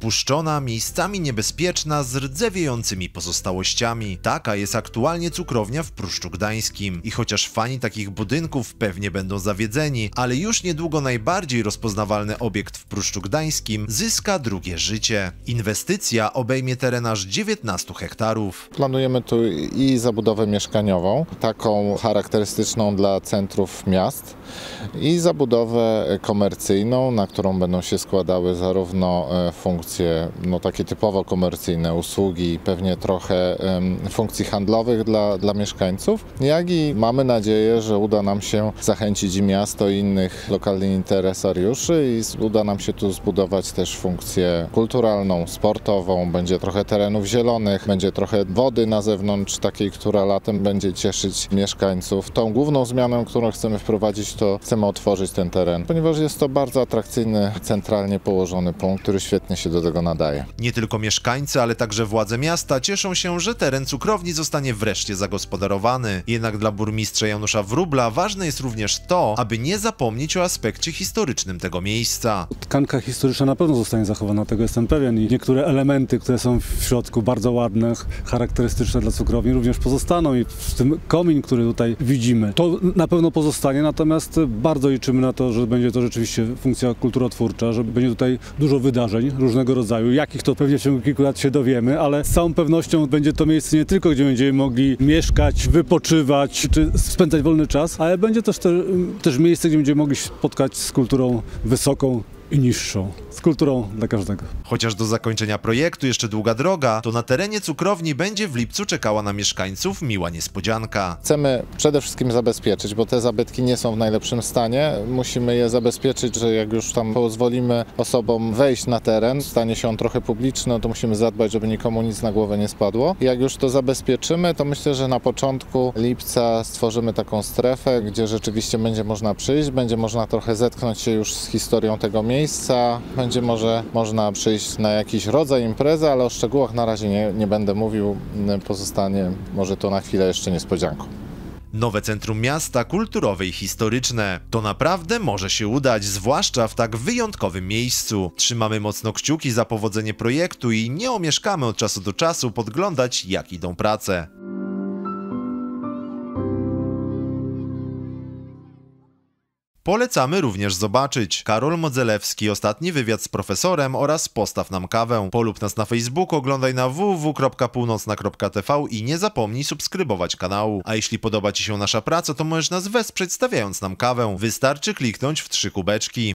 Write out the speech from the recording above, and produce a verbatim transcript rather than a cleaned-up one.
Opuszczona, miejscami niebezpieczna, z rdzewiejącymi pozostałościami. Taka jest aktualnie cukrownia w Pruszczu Gdańskim. I chociaż fani takich budynków pewnie będą zawiedzeni, ale już niedługo najbardziej rozpoznawalny obiekt w Pruszczu Gdańskim zyska drugie życie. Inwestycja obejmie teren aż dziewiętnastu hektarów. Planujemy tu i zabudowę mieszkaniową, taką charakterystyczną dla centrów miast, i zabudowę komercyjną, na którą będą się składały zarówno funkcje no, takie typowo komercyjne, usługi, pewnie trochę um, funkcji handlowych dla, dla mieszkańców, jak i mamy nadzieję, że uda nam się zachęcić i miasto, i innych lokalnych interesariuszy i uda nam się tu zbudować też funkcję kulturalną, sportową, będzie trochę terenów zielonych, będzie trochę wody na zewnątrz, takiej, która latem będzie cieszyć mieszkańców. Tą główną zmianą, którą chcemy wprowadzić, to chcemy otworzyć ten teren, ponieważ jest to bardzo atrakcyjny, centralnie położony punkt, który świetnie się do tego nadaje. Nie tylko mieszkańcy, ale także władze miasta cieszą się, że teren cukrowni zostanie wreszcie zagospodarowany. Jednak dla burmistrza Janusza Wróbla ważne jest również to, aby nie zapomnieć o aspekcie historycznym tego miejsca. Tkanka historyczna na pewno zostanie zachowana, tego jestem pewien, i niektóre elementy, które są w środku bardzo ładne, charakterystyczne dla cukrowni, również pozostaną, i w tym komin, który tutaj widzimy, to na pewno pozostanie, natomiast bardzo liczymy na to, że będzie to rzeczywiście funkcja kulturotwórcza, że będzie tutaj dużo wydarzeń różnego rodzaju, jakich to pewnie w ciągu kilku lat się dowiemy, ale z całą pewnością będzie to miejsce nie tylko, gdzie będziemy mogli mieszkać, wypoczywać czy spędzać wolny czas, ale będzie też, te, też miejsce, gdzie będziemy mogli się spotkać z kulturą wysoką i niższą, z kulturą dla każdego. Chociaż do zakończenia projektu jeszcze długa droga, to na terenie cukrowni będzie w lipcu czekała na mieszkańców miła niespodzianka. Chcemy przede wszystkim zabezpieczyć, bo te zabytki nie są w najlepszym stanie. Musimy je zabezpieczyć, że jak już tam pozwolimy osobom wejść na teren, stanie się on trochę publiczny, no to musimy zadbać, żeby nikomu nic na głowę nie spadło. Jak już to zabezpieczymy, to myślę, że na początku lipca stworzymy taką strefę, gdzie rzeczywiście będzie można przyjść, będzie można trochę zetknąć się już z historią tego miejsca. Miejsca. Będzie może można przyjść na jakiś rodzaj imprezy, ale o szczegółach na razie nie, nie będę mówił. Pozostanie może to na chwilę jeszcze niespodzianką. Nowe centrum miasta, kulturowe i historyczne. To naprawdę może się udać, zwłaszcza w tak wyjątkowym miejscu. Trzymamy mocno kciuki za powodzenie projektu i nie omieszkamy od czasu do czasu podglądać, jak idą prace. Polecamy również zobaczyć Karol Modzelewski, ostatni wywiad z profesorem oraz Postaw nam kawę. Polub nas na Facebooku, oglądaj na w w w kropka północna kropka t v i nie zapomnij subskrybować kanału. A jeśli podoba Ci się nasza praca, to możesz nas wesprzeć stawiając nam kawę. Wystarczy kliknąć w trzy kubeczki.